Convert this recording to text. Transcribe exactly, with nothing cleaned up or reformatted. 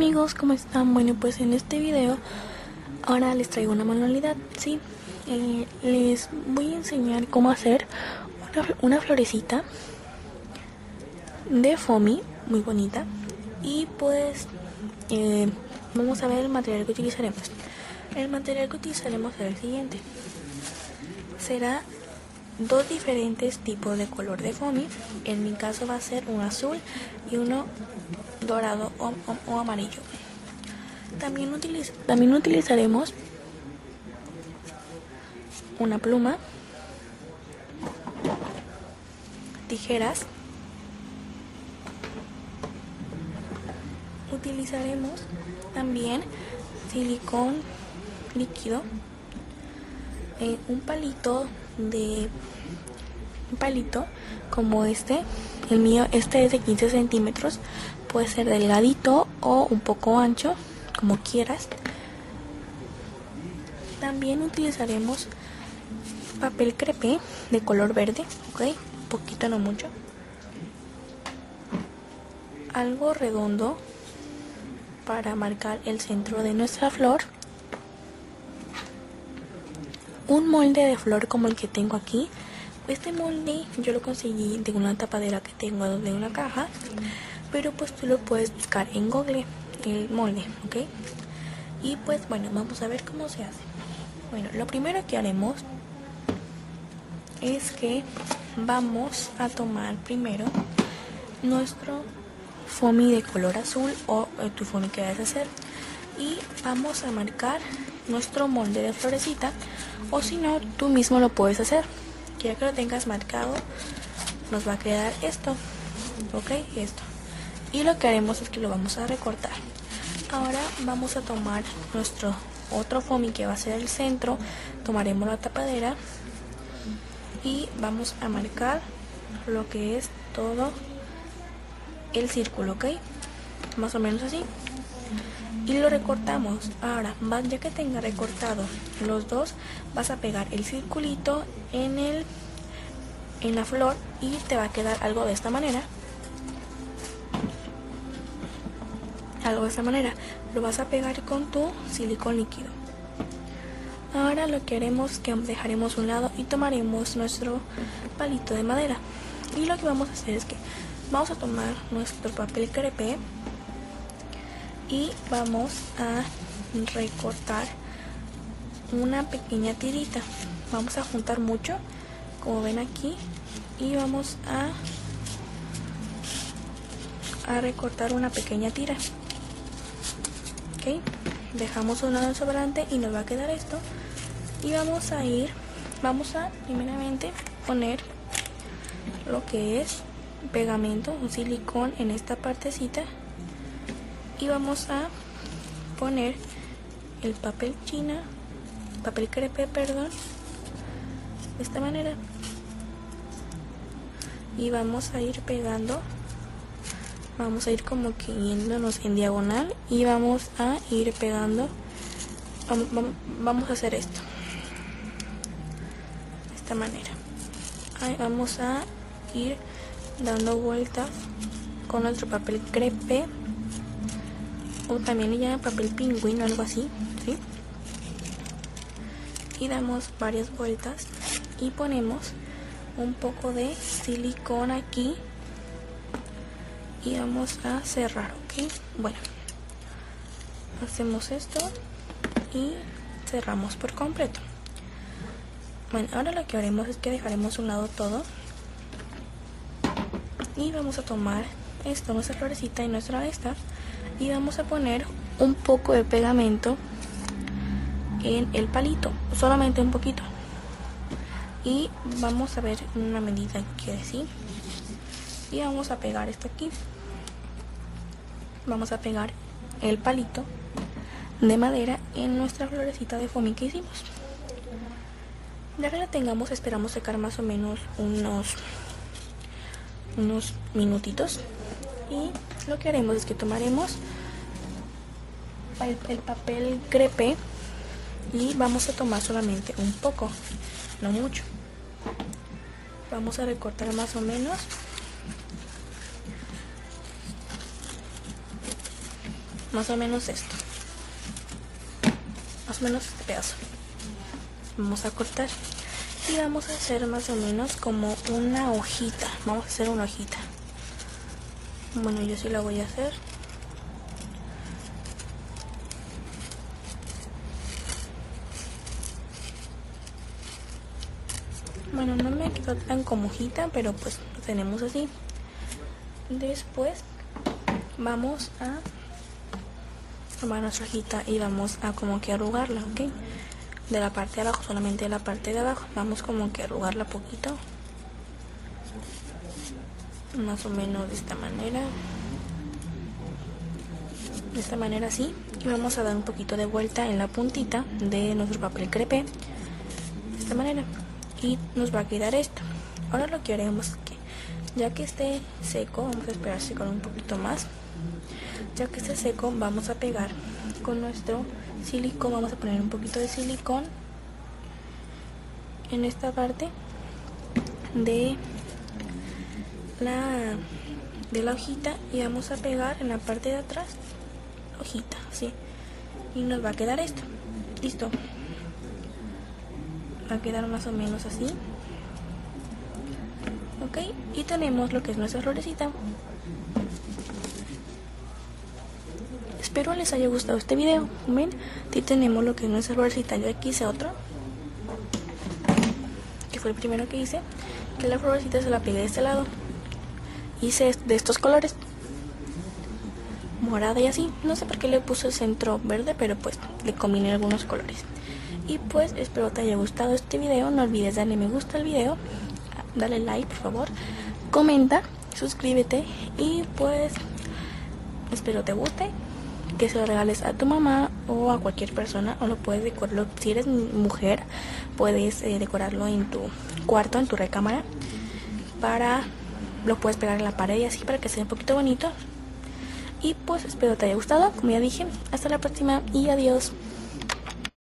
amigos, ¿cómo están? Bueno, pues en este video ahora les traigo una manualidad, ¿sí? Eh, les voy a enseñar cómo hacer una, una florecita de foamy muy bonita. Y pues eh, vamos a ver el material que utilizaremos. El material que utilizaremos será el siguiente. Será dos diferentes tipos de color de foamy. En mi caso va a ser un azul y uno dorado o, o, o amarillo. También, utiliz también utilizaremos una pluma, tijeras, utilizaremos también silicón líquido, eh, un palito de un palito como este. El mío, este es de quince centímetros, puede ser delgadito o un poco ancho, como quieras. También utilizaremos papel crepé de color verde, ok, poquito, no mucho, algo redondo para marcar el centro de nuestra flor, un molde de flor como el que tengo aquí. Este molde yo lo conseguí de una tapadera que tengo de una caja, pero pues tú lo puedes buscar en Google, el molde, ok. Y pues bueno, vamos a ver cómo se hace. Bueno, lo primero que haremos es que vamos a tomar primero nuestro foamy de color azul o tu foamy que vayas a hacer, y vamos a marcar nuestro molde de florecita, o si no, tú mismo lo puedes hacer. Ya que lo tengas marcado, nos va a quedar esto, ok, esto. Y lo que haremos es que lo vamos a recortar. Ahora vamos a tomar nuestro otro foamy que va a ser el centro, tomaremos la tapadera y vamos a marcar lo que es todo el círculo, ok, más o menos así, y lo recortamos. Ahora, ya que tenga recortado los dos, vas a pegar el circulito en el en la flor y te va a quedar algo de esta manera, algo de esta manera. Lo vas a pegar con tu silicón líquido. Ahora lo que haremos es que dejaremos un lado y tomaremos nuestro palito de madera, y lo que vamos a hacer es que vamos a tomar nuestro papel crepé y vamos a recortar una pequeña tirita. Vamos a juntar mucho, como ven aquí, y vamos a a recortar una pequeña tira, ok. Dejamos un lado el sobrante y nos va a quedar esto, y vamos a ir vamos a primeramente poner lo que es pegamento, un silicón en esta partecita, y vamos a poner el papel china, papel crepé, perdón, de esta manera, y vamos a ir pegando, vamos a ir como que yéndonos en diagonal y vamos a ir pegando. Vamos, vamos, vamos a hacer esto de esta manera. Ahí vamos a ir dando vueltas con nuestro papel crepé, o también le llaman papel pingüino, algo así, ¿sí? Y damos varias vueltas y ponemos un poco de silicón aquí y vamos a cerrar, ok. Bueno, hacemos esto y cerramos por completo. Bueno, ahora lo que haremos es que dejaremos a un lado todo y vamos a tomar esto, nuestra florecita y nuestra esta, y vamos a poner un poco de pegamento en el palito, solamente un poquito, y vamos a ver una medida que decir, y vamos a pegar esto aquí. Vamos a pegar el palito de madera en nuestra florecita de foamy que hicimos. Ya que la tengamos, esperamos secar más o menos unos unos minutitos, y lo que haremos es que tomaremos el, el papel crepé y vamos a tomar solamente un poco, no mucho. Vamos a recortar más o menos más o menos esto, más o menos este pedazo. Vamos a cortar y vamos a hacer más o menos como una hojita. Vamos a hacer una hojita. Bueno, yo sí la voy a hacer. Bueno, no me quedó tan como hojita, pero pues lo tenemos así. Después vamos a tomar nuestra hojita y vamos a como que arrugarla, ¿ok? De la parte de abajo, solamente de la parte de abajo. Vamos como que a arrugarla poquito. Más o menos de esta manera. De esta manera así. Y vamos a dar un poquito de vuelta en la puntita de nuestro papel crepé. De esta manera. Y nos va a quedar esto. Ahora lo que haremos es que, ya que esté seco, vamos a esperar secar un poquito más. Ya que esté seco, vamos a pegar con nuestro silicón. Vamos a poner un poquito de silicón en esta parte de la de la hojita y vamos a pegar en la parte de atrás la hojita, así, y nos va a quedar esto. Listo. Va a quedar más o menos así. Ok, y tenemos lo que es nuestra florecita. Espero les haya gustado este video. Ven, aquí tenemos lo que es nuestra florecita. Yo aquí hice otro, que fue el primero que hice, que la florecita se la pegué de este lado. Hice de estos colores, morada y así. No sé por qué le puse el centro verde, pero pues le combiné algunos colores. Y pues espero te haya gustado este video. No olvides darle me gusta al video, dale like por favor, comenta, suscríbete y pues espero te guste, que se lo regales a tu mamá o a cualquier persona, o lo puedes decorarlo. Si eres mujer, puedes eh, decorarlo en tu cuarto, en tu recámara, para lo puedes pegar en la pared y así para que sea un poquito bonito. Y pues espero te haya gustado, como ya dije. Hasta la próxima y adiós.